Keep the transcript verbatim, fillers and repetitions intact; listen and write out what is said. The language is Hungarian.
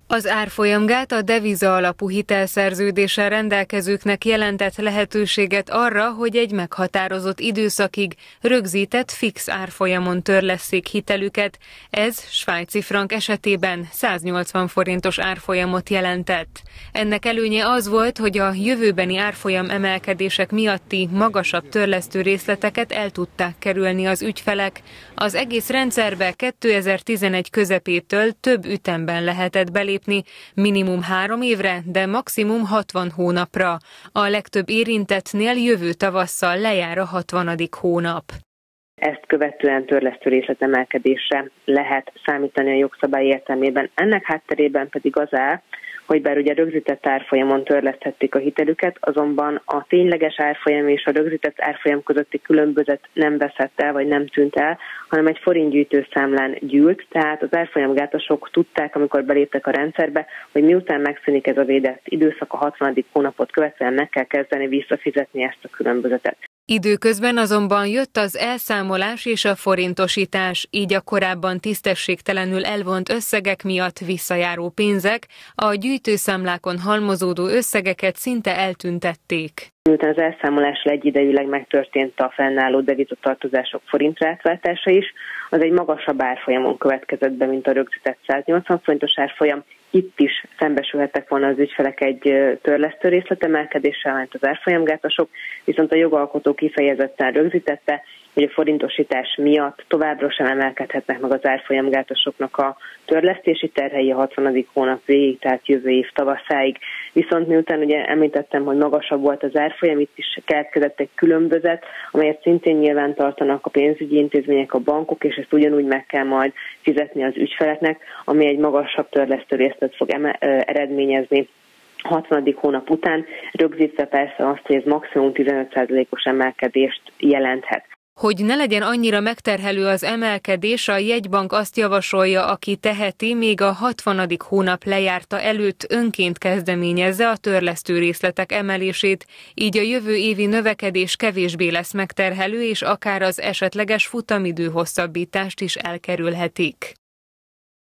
Az árfolyamgát a deviza alapú hitelszerződéssel rendelkezőknek jelentett lehetőséget arra, hogy egy meghatározott időszakig rögzített fix árfolyamon törlesszék hitelüket. Ez svájci frank esetében száznyolcvan forintos árfolyamot jelentett. Ennek előnye az volt, hogy a jövőbeni árfolyam emelkedések miatti magasabb törlesztő részleteket el tudták kerülni az ügyfelek. Az egész rendszerbe kétezer-tizenegy közepétől több ütemben lehetett belépni, minimum három évre, de maximum hatvan hónapra. A legtöbb érintettnél jövő tavasszal lejár a hatvanadik hónap. Ezt követően törlesztő részletemelkedésre lehet számítani a jogszabály értelmében. Ennek hátterében pedig az áll, hogy bár ugye rögzített árfolyamon törleszthették a hitelüket, azonban a tényleges árfolyam és a rögzített árfolyam közötti különbözet nem veszett el, vagy nem tűnt el, hanem egy forintgyűjtő számlán gyűlt, tehát az árfolyamgátosok tudták, amikor beléptek a rendszerbe, hogy miután megszűnik ez a védett időszak, a hatvanadik hónapot követően meg kell kezdeni visszafizetni ezt a különbözetet. Időközben azonban jött az elszámolás és a forintosítás, így a korábban tisztességtelenül elvont összegek miatt visszajáró pénzek, a gyűjtőszámlákon halmozódó összegeket szinte eltüntették. Miután az elszámolással egyidejűleg megtörtént a fennálló devizatartozások forintra átváltása is, az egy magasabb árfolyamon következett be, mint a rögzített száznyolcvan forintos árfolyam. Itt is szembesülhettek volna az ügyfelek egy törlesztő részletemelkedéssel, mint az árfolyamgátosok, viszont a jogalkotó kifejezetten rögzítette, hogy a forintosítás miatt továbbra sem emelkedhetnek meg az árfolyamgátosoknak a törlesztési terhei a hatvanadik hónap végig, tehát jövő év tavaszáig. Viszont miután ugye említettem, hogy magasabb volt az árfolyam, itt is keletkezett egy különbözet, amelyet szintén nyilván tartanak a pénzügyi intézmények, a bankok, és ezt ugyanúgy meg kell majd fizetni az ügyfeleknek, ami egy magasabb törlesztő részlet fog eredményezni hatvanadik hónap után, rögzítve persze azt, hogy ez maximum tizenöt százalékos emelkedést jelenthet. Hogy ne legyen annyira megterhelő az emelkedés, a jegybank azt javasolja, aki teheti, még a hatvanadik hónap lejárta előtt önként kezdeményezze a törlesztő részletek emelését, így a jövő évi növekedés kevésbé lesz megterhelő, és akár az esetleges futamidő hosszabbítást is elkerülhetik.